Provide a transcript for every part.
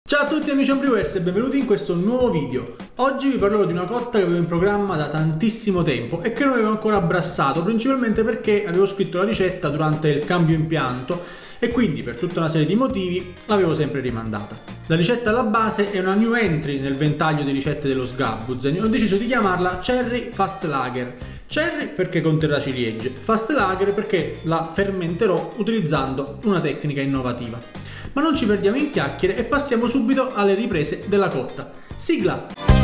Ciao a tutti amici Homebrewers e benvenuti in questo nuovo video. Oggi vi parlerò di una cotta che avevo in programma da tantissimo tempo e che non avevo ancora abbracciato, principalmente perché avevo scritto la ricetta durante il cambio impianto e quindi per tutta una serie di motivi l'avevo sempre rimandata. La ricetta alla base è una new entry nel ventaglio di ricette dello Sgabuzen e ho deciso di chiamarla Cherry Fast Lager. Cherry perché conterrà ciliegie, Fast Lager perché la fermenterò utilizzando una tecnica innovativa. Ma non ci perdiamo in chiacchiere e passiamo subito alle riprese della cotta. Sigla!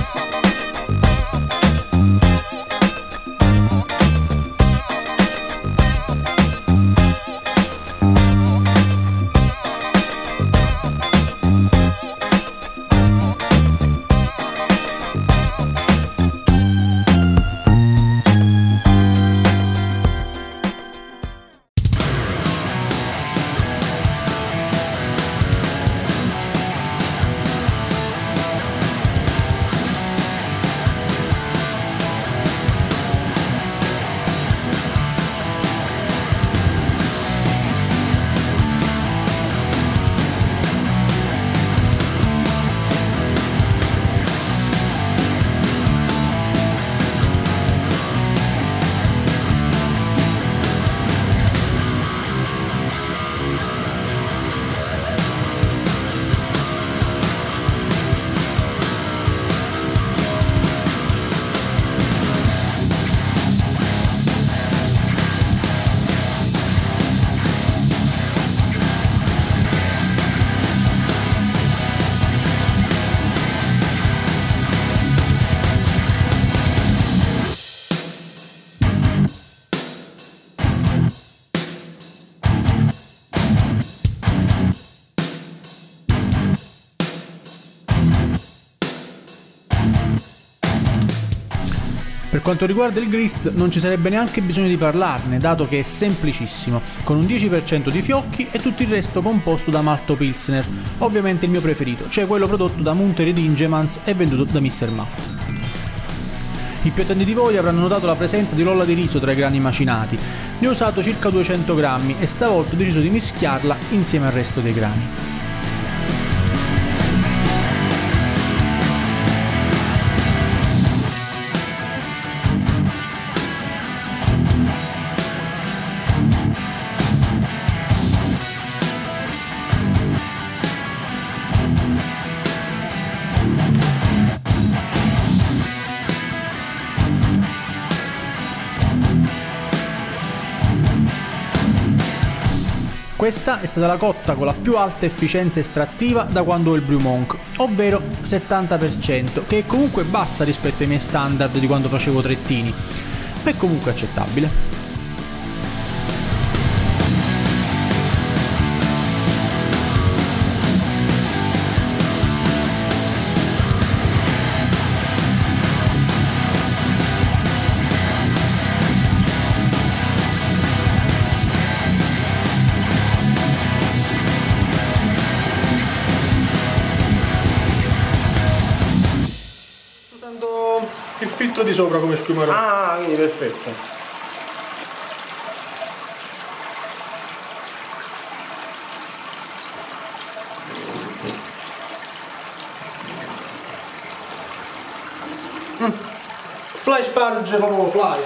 Per quanto riguarda il grist non ci sarebbe neanche bisogno di parlarne, dato che è semplicissimo, con un 10% di fiocchi e tutto il resto composto da malto pilsner, ovviamente il mio preferito, cioè quello prodotto da Munter ed Ingemans e venduto da Mr. Malt. I più attenti di voi avranno notato la presenza di lolla di riso tra i grani macinati, ne ho usato circa 200 grammi e stavolta ho deciso di mischiarla insieme al resto dei grani. Questa è stata la cotta con la più alta efficienza estrattiva da quando ho il Brew Monk, ovvero 70%, che è comunque bassa rispetto ai miei standard di quando facevo trettini, ma è comunque accettabile. Il filtro di sopra come schiumerò. Ah, quindi perfetto. Fly sparge proprio fly.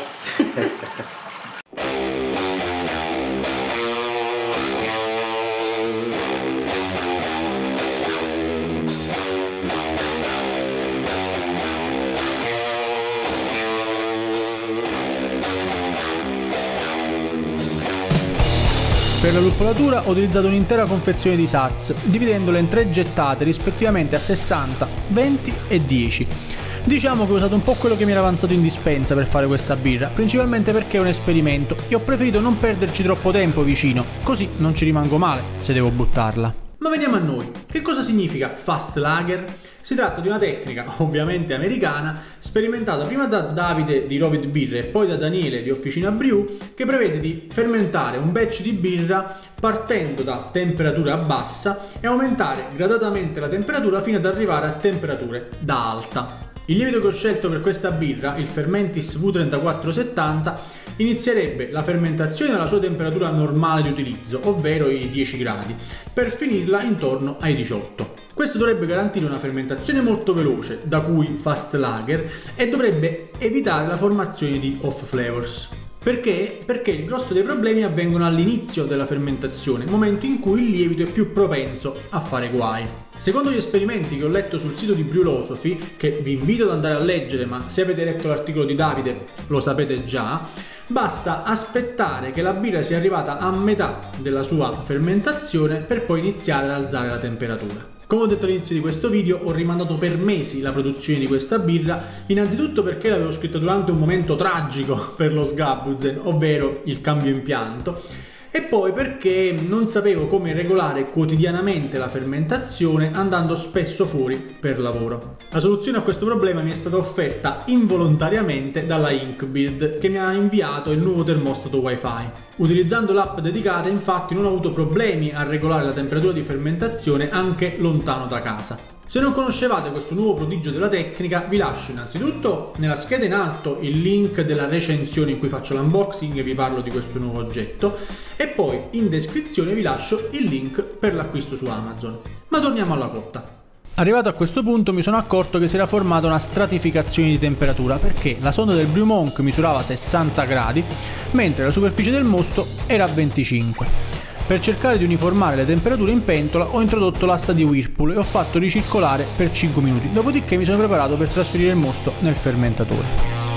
Per la luppolatura ho utilizzato un'intera confezione di Satz, dividendola in 3 gettate rispettivamente a 60, 20 e 10. Diciamo che ho usato un po' quello che mi era avanzato in dispensa per fare questa birra, principalmente perché è un esperimento e ho preferito non perderci troppo tempo vicino, così non ci rimango male se devo buttarla. Ma veniamo a noi. Che cosa significa Fast Lager? Si tratta di una tecnica, ovviamente americana, sperimentata prima da Davide di Rovid Birre e poi da Daniele di Officina Brew, che prevede di fermentare un batch di birra partendo da temperatura bassa e aumentare gradatamente la temperatura fino ad arrivare a temperature da alta. Il lievito che ho scelto per questa birra, il Fermentis V3470, inizierebbe la fermentazione alla sua temperatura normale di utilizzo, ovvero i 10 gradi, per finirla intorno ai 18. Questo dovrebbe garantire una fermentazione molto veloce, da cui fast lager, e dovrebbe evitare la formazione di off flavors. Perché? Perché il grosso dei problemi avvengono all'inizio della fermentazione, momento in cui il lievito è più propenso a fare guai. Secondo gli esperimenti che ho letto sul sito di Brewlosophy, che vi invito ad andare a leggere, ma se avete letto l'articolo di Davide lo sapete già, basta aspettare che la birra sia arrivata a metà della sua fermentazione per poi iniziare ad alzare la temperatura. Come ho detto all'inizio di questo video, ho rimandato per mesi la produzione di questa birra, innanzitutto perché l'avevo scritta durante un momento tragico per lo Sgabuzen, ovvero il cambio impianto, e poi perché non sapevo come regolare quotidianamente la fermentazione andando spesso fuori per lavoro. La soluzione a questo problema mi è stata offerta involontariamente dalla Inkbird, che mi ha inviato il nuovo termostato Wi-Fi. Utilizzando l'app dedicata, infatti, non ho avuto problemi a regolare la temperatura di fermentazione anche lontano da casa. Se non conoscevate questo nuovo prodigio della tecnica, vi lascio innanzitutto nella scheda in alto il link della recensione in cui faccio l'unboxing e vi parlo di questo nuovo oggetto, e poi in descrizione vi lascio il link per l'acquisto su Amazon. Ma torniamo alla cotta. Arrivato a questo punto mi sono accorto che si era formata una stratificazione di temperatura, perché la sonda del Brew Monk misurava 60 gradi, mentre la superficie del mosto era a 25. Per cercare di uniformare le temperature in pentola ho introdotto l'asta di Whirlpool e ho fatto ricircolare per 5 minuti, dopodiché mi sono preparato per trasferire il mosto nel fermentatore.